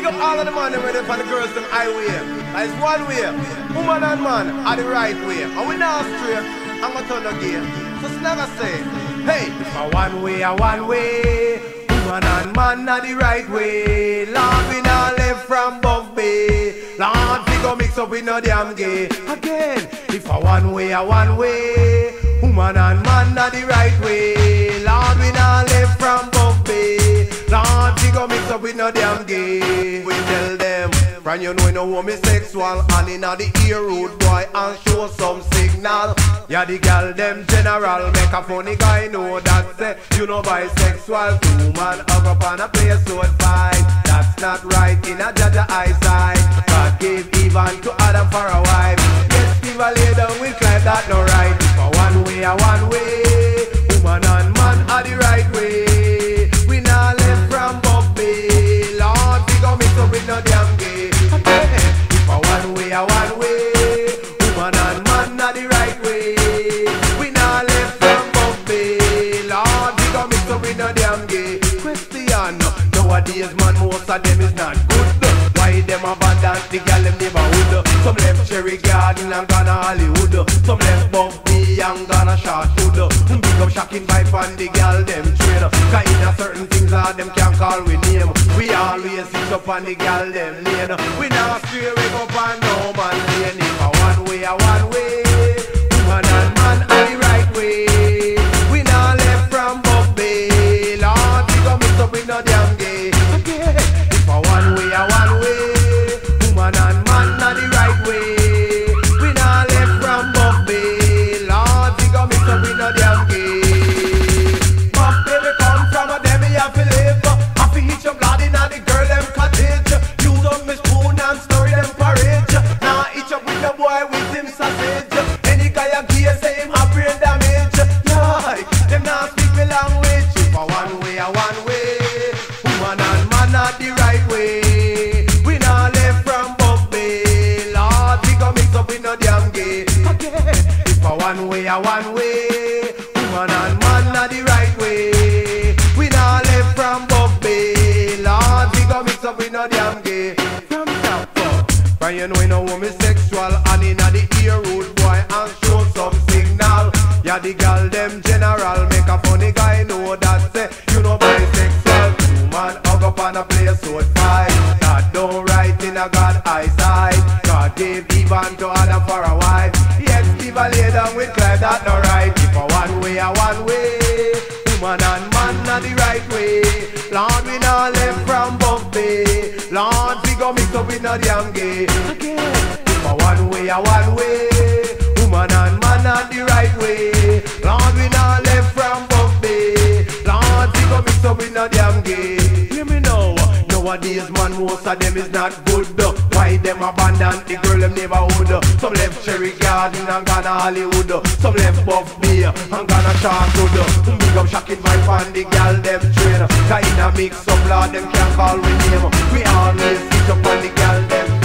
up all of the man ready for the girls them highway. It's one way, woman and man are the right way. And we now straight, I'm gonna turn again. So Snagga say, hey, a one way, woman and man are the right way. Lord, we now left from above bay. Lord, we go mix up with no damn gay. Again, if a one way, woman and man are the right way. Lord, we now left from above bay. Lord, we go mix up with no damn gay. We tell them, friend, you know we no homosexual. And inna the ear rude boy and show some signal. Yeah, the girl them general make a funny guy know that say you know bisexual. Two man hug up on a place so fight. That's not right in a judge eyesight. God gave Eve to Adam for a wife. Yes, Eve lay down with climb that no right. For one way, woman and man are the right way. We now left from Bobby. Lord, we gon' mix up with no damn gay. For one way, woman and man are the right way. We now left from Bobby. Lord, we gon' mix up with no damn gay. Question, nowadays man, most of them is not good. Why them abandon the girl them neighborhood? Some left Cherry Garden and gone to Hollywood. Some left Buffy and gone to Shortwood. Big up shocking vibe on the girl them train. Cause in a certain things all them can't call we name. We always sit up on the girl them lane. We now straight wake up on no man lane. If a one way, woman and man are the right way. We now left from Buffy. Lord, we gon' mix up with no damn gay. If a one way, woman and man are the right way. We now left from Buffy. Lord, we gon' mix up with no damn gay. Buffy we come from a dem, me have to live. Have to hitch up blood inna the girl them cottage. Use up me spoon and stir them porridge. Now hitch up with the boy with him sausage. Any guy a gear say him have brain damage. Yeah, them now speak me language. If a one way, woman and man are the right way. We now left from Buffy. Lord, we gon' mix up with no damn gay. If a one way, woman and man are the right way. We now left from Buffy. Lord, we gon' mix up with no damn gay. From top up, but you know we no homosexual. And inna the ear rude boy and show some signal. Yeah, the girl them general make a funny guy know that say you know bisexual. Two man hug up on a place so fight. That don't right in a God eyesight. God gave Eve to Adam for a wife. Yes, Eve lay down with Clive, that no right. If a one way, woman and man are the right way. Lord, we now left from Buffy. Lord, we gon' mix up with no damn gay. If a one way, woman and man are the right way. Lord, we now left from Buffy. Lord, we gon' mix up with no damn gay. Hear me now. Nowadays man, most of them is not good. Why them abandon the girl them neighborhood? Some left Cherry Garden and gone to Hollywood. Some left Buffy and gone to Shortwood. Big up shocking vibe on the girl them train. Cause in a mix up Lord them can't call we name. We always sit up on the girl them